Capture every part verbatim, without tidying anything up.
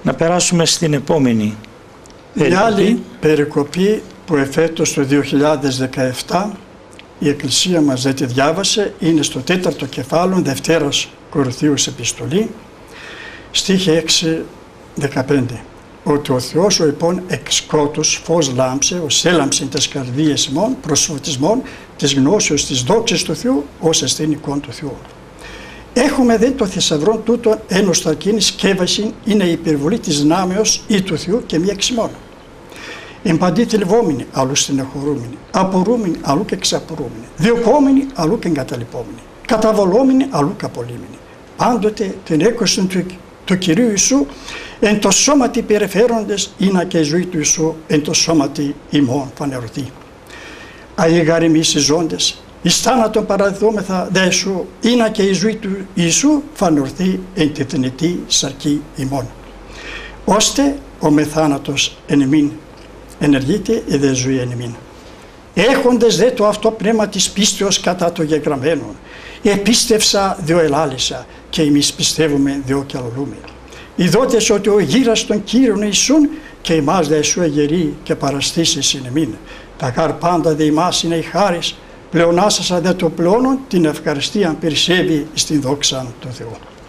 Να περάσουμε στην επόμενη περικοπή. Η άλλη περικοπή που εφέτος το δύο χιλιάδες δεκαεπτά η Εκκλησία μας δεν τη διάβασε, είναι στο τέταρτο κεφάλαιο Δευτέρας Κορινθίους Επιστολή, στίχη έξι δεκαπέντε. Ότι ο Θεός ο υπόν εξ σκότους φως λάμψε, ως έλαμψε τες καρδίες ημών, προς φωτισμόν της γνώσεως της δόξης του Θεού, ως εστίν εικόν του Θεού. Έχουμε δε το θησαυρόν τούτο ένος τα εκείνη σκεύαση είναι η υπερβολή της δυνάμεως ή του Θεού και μη εξημών. Εμπαντή θλιβόμενοι, αλλού στενοχωρούμενοι, απορούμενοι, αλλού και εξαπορούμενοι, διωκόμενοι, αλλού και εγκαταλειπόμενοι, καταβολόμενοι, αλλού καπολύμενοι. Πάντοτε την έκοση του, του Κυρίου Ιησού εν το σώματι περιφέροντες είναι και η ζωή του Ιησού εν το σώματι ημών φανερωθεί. Αίγαροι εμείς οι ζώντες, εις θάνατον παραδιδόμεθα δε Ιησού, είναι και η ζωή του Ιησού φανερωθεί εν τη θνητή σαρκή ημών. Ώστε ο μεθάνατος εν ημίν ενεργείται η δε ζωή εν ημίν. Έχοντες δε το αυτό πνεύμα της πίστεως κατά το γεγραμμένο, επίστευσα διό ελάλησα και εμείς πιστεύουμε διό και αλλολούμε. Ιδότες ότι ο γύρας των Κύριων Ιησούν και εμάς δε Ιησού αγερεί και παραστήσεις εν εμήν. Τα γάρ πάντα δε εμάς είναι η χάρις, πλεονάσασα δε το πλεόνον την ευχαριστία περισσεύει στην δόξα του Θεού.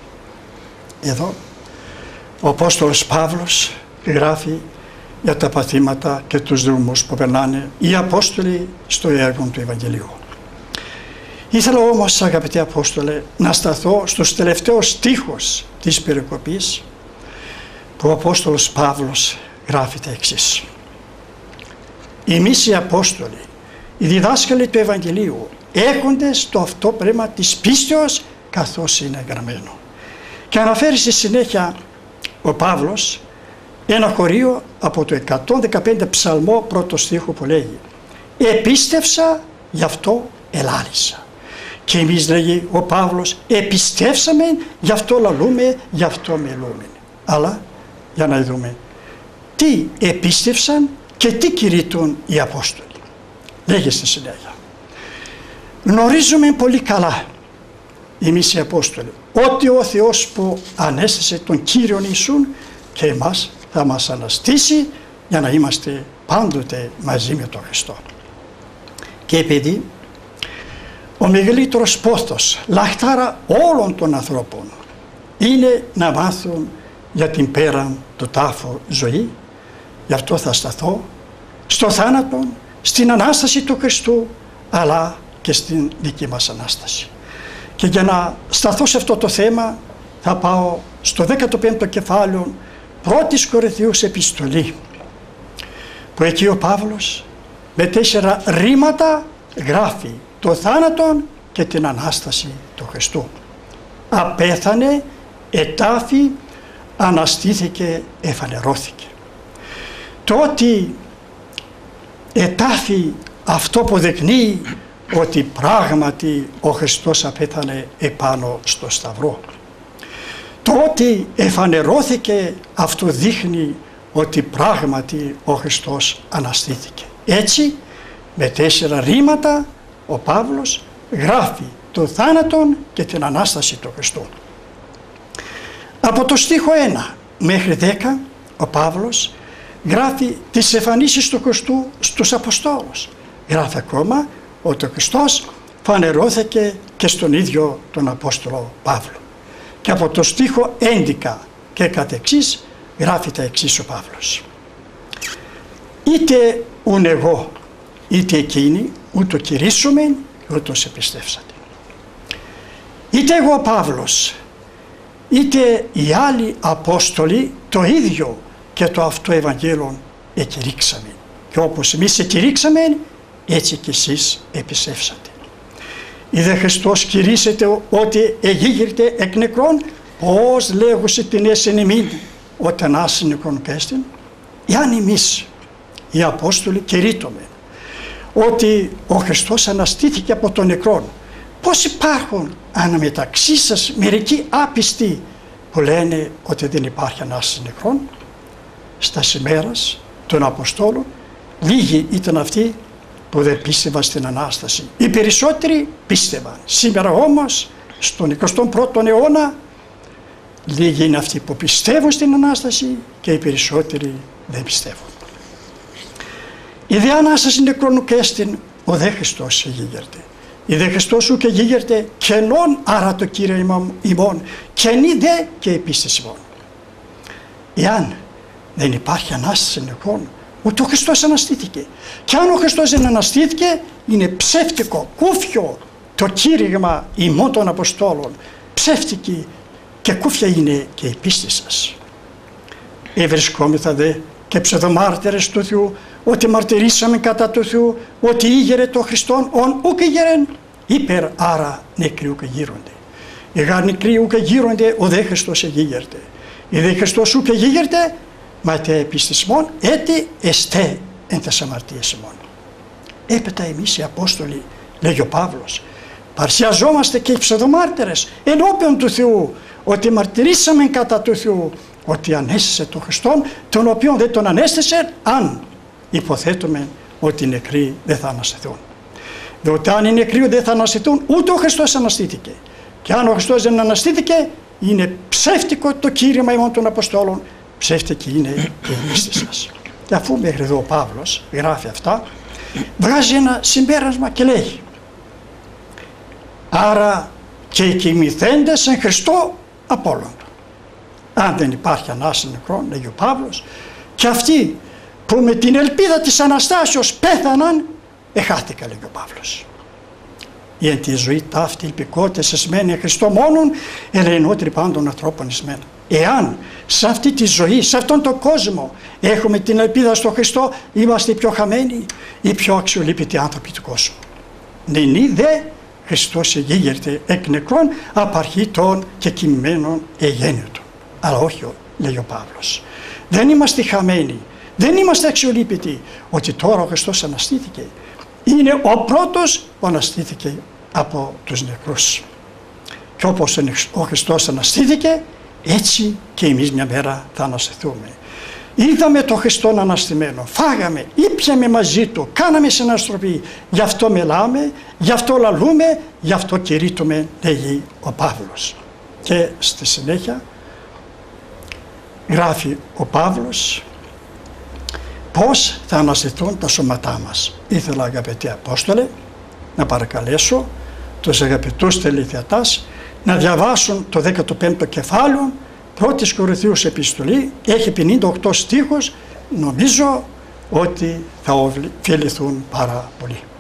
Εδώ ο Απόστολος Παύλος γράφει για τα παθήματα και τους δρόμους που περνάνε οι Απόστολοι στο έργο του Ευαγγελίου. Ήθελα όμως, αγαπητοί Απόστολε, να σταθώ στους τελευταίους στίχους της περικοπής που ο Απόστολος Παύλος γράφει τα εξής. Εμείς οι Απόστολοι, οι διδάσκαλοι του Ευαγγελίου, έχοντες το αυτό πνεύμα της πίστεως καθώς είναι γραμμένο. Και αναφέρει στη συνέχεια ο Παύλος ένα χωρίο από το εκατόν δεκαπέντε ψαλμό πρώτο στίχο που λέγει «Επίστευσα, γι' αυτό ελάλησα». Και εμείς, λέγει ο Παύλος, επιστεύσαμε, γι' αυτό λαλούμε, γι' αυτό μιλούμε. Αλλά για να δούμε τι επίστευσαν και τι κηρύττουν οι Απόστολοι. Λέγει στη συνέχεια. Γνωρίζουμε πολύ καλά εμείς οι Απόστολοι ότι ο Θεός που ανέστησε τον Κύριον Ιησούν και εμάς θα μας αναστήσει για να είμαστε πάντοτε μαζί με τον Χριστό. Και επειδή ο μεγαλύτερος πόθος, λαχτάρα όλων των ανθρώπων είναι να μάθουν για την πέραν του τάφου ζωή, γι' αυτό θα σταθώ στο θάνατο, στην Ανάσταση του Χριστού, αλλά και στην δική μας Ανάσταση. Και για να σταθώ σε αυτό το θέμα θα πάω στο δέκατο πέμπτο κεφάλαιο πρώτης Κορινθίους επιστολή, που εκεί ο Παύλος με τέσσερα ρήματα γράφει το θάνατον και την Ανάσταση του Χριστού. Απέθανε, ετάφη, αναστήθηκε, εφανερώθηκε. Το ότι ετάφη αυτό που δεικνύει ότι πράγματι ο Χριστός απέθανε επάνω στο Σταυρό. Το ότι εφανερώθηκε αυτό δείχνει ότι πράγματι ο Χριστός αναστήθηκε. Έτσι με τέσσερα ρήματα ο Παύλος γράφει το θάνατον και την Ανάσταση του Χριστού. Από το στίχο ένα μέχρι δέκα ο Παύλος γράφει τις εμφανίσεις του Χριστού στους Αποστόλους. Γράφει ακόμα ότι ο Χριστός φανερώθηκε και στον ίδιο τον Απόστολο Παύλο. Και από το στίχο έντεκα και κατ' εξής γράφει τα εξής ο Παύλος. Είτε ουν εγώ είτε εκείνοι ούτω κηρύσσομεν ούτως επιστεύσατε. Είτε εγώ ο Παύλος είτε οι άλλοι Απόστολοι το ίδιο και το αυτό Ευαγγέλιο εκηρύξαμε. Και όπως εμείς εκηρύξαμε έτσι και εσείς επιστεύσατε. Είδε Χριστός κηρύσσεται ότι εγίγηρτε εκ νεκρών, πώς λέγουσε την έσεν ημίν όταν άσυ νεκρών πέστην. Εάν εμείς οι Απόστολοι κηρύττουμε ότι ο Χριστός αναστήθηκε από τον νεκρόν, πώς υπάρχουν αναμεταξύ σας μερικοί άπιστοι που λένε ότι δεν υπάρχει ανάσταση νεκρών? Στα ημέρας των Αποστόλων λίγοι ήταν αυτοί που δεν πίστευαν στην Ανάσταση. Οι περισσότεροι πίστευαν. Σήμερα όμως στον εικοστό πρώτο αιώνα Λίγοι είναι αυτοί που πιστεύουν στην Ανάσταση και οι περισσότεροι δεν πιστεύουν. Η δε Ανάσταση νεκρών ουκ έστιν, ο δε Χριστός εγίγερτε. Η δε Χριστός ουκ εγίγερτε κενών άρα το Κύριε ημών, κενή δε και η πίστης ημών. Εάν δεν υπάρχει Ανάσταση νεκρών, ούτε ο Χριστός αναστήθηκε. Και αν ο Χριστός δεν αναστήθηκε, είναι ψεύτικο, κούφιο το κήρυγμα ημών των Αποστόλων. Ψεύτικη και κούφια είναι και η πίστη σας. Ευρισκόμεθα δε και ψευδομάρτυρες του Θεού, ότι μαρτυρήσαμε κατά του Θεού, ότι ήγερε το Χριστόν, ον ουκ ήγερεν, υπερ άρα νεκροί ουκ γύρονται. Οι γάρ νεκροί ουκ γύρονται, ο δε Χριστός εγίγερτε. Η δε Χριστός ουκ εγίγερτε, μα τε επιστησμόν, έτι εστέ εν τες αμαρτίες ημών. Έπειτα εμείς οι Απόστολοι, λέγει ο Παύλος, παρουσιαζόμαστε και οι ψευδομάρτυρες ενώπιον του Θεού, ότι μαρτυρήσαμε κατά του Θεού, ότι ανέστησε τον Χριστόν, τον οποίον δεν τον ανέστησε, αν υποθέτουμε ότι οι νεκροί δεν θα αναστηθούν. Διότι αν οι νεκροί δεν θα αναστηθούν, ούτε ο Χριστός αναστήθηκε. Και αν ο Χριστός δεν αναστήθηκε, είναι ψεύτικο το κήρυγμα ημών των Αποστόλων, ψεύτικη είναι και η πίστη σας. Και αφού μέχρι εδώ ο Παύλος γράφει αυτά, βγάζει ένα συμπέρασμα και λέει: άρα και οι κοιμηθέντες εν Χριστώ απόλυντο. Αν δεν υπάρχει Ανάσταση νεκρών, λέγει ο Παύλος, και αυτοί που με την ελπίδα της Αναστάσεως πέθαναν, εχάθηκα, λέγει ο Παύλος. Η εν τη ζωή ταύτη υπηκότες εσμένοι εν Χριστώ μόνον, ελεηνότεροι πάντων ανθρώπων εσμένα. Εάν σε αυτή τη ζωή, σε αυτόν τον κόσμο έχουμε την ελπίδα στο Χριστό, είμαστε οι πιο χαμένοι, οι πιο αξιολύπητοι άνθρωποι του κόσμου. Νενή δε Χριστός εγίγερτε εκ νεκρών απαρχή των και κοιμημένων εγέννητων. Αλλά όχι, λέει ο Παύλος. Δεν είμαστε χαμένοι, δεν είμαστε αξιολύπητοι, ότι τώρα ο Χριστός αναστήθηκε. Είναι ο πρώτος που αναστήθηκε από τους νεκρούς. Και όπως ο Χριστός αναστήθηκε, έτσι και εμείς μια μέρα θα αναστηθούμε. Είδαμε τον Χριστόν αναστημένο, φάγαμε, ήπιαμε μαζί του, κάναμε συναστροφή, γι' αυτό μιλάμε, γι' αυτό λαλούμε, γι' αυτό κηρύττουμε, λέγει ο Παύλος. Και στη συνέχεια γράφει ο Παύλος πώς θα αναστηθούν τα σώματά μας. Ήθελα, αγαπητοί Απόστολε, να παρακαλέσω τους αγαπητούς τελεθεατάς να διαβάσουν το δέκατο πέμπτο κεφάλαιο πρώτης Κορινθίους επιστολή, έχει πενήντα οκτώ στίχους, νομίζω ότι θα ωφεληθούν πάρα πολύ.